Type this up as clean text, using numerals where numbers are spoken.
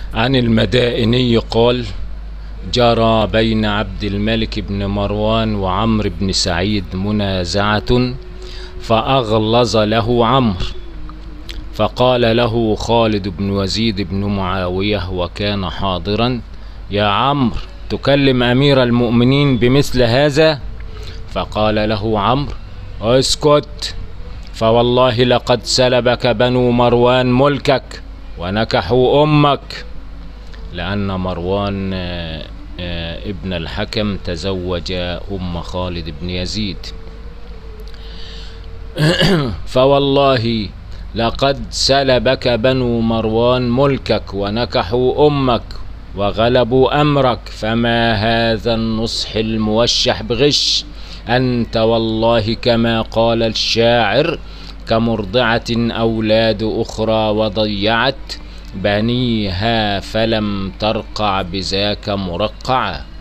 عن المدائني قال: جرى بين عبد الملك بن مروان وعمرو بن سعيد منازعة، فأغلظ له عمرو، فقال له خالد بن يزيد بن معاوية وكان حاضرا: يا عمرو، تكلم أمير المؤمنين بمثل هذا؟ فقال له عمرو: اسكت، فوالله لقد سلبك بنو مروان ملكك ونكحوا أمك. لأن مروان ابن الحكم تزوج أم خالد بن يزيد. فوالله لقد سلبك بنو مروان ملكك ونكحوا أمك وغلبوا أمرك، فما هذا النصح الموشح بغش؟ أنت والله كما قال الشاعر: كمرضعة أولاد أخرى وضيعت بنيها فلم ترقع بذاك مرقعا.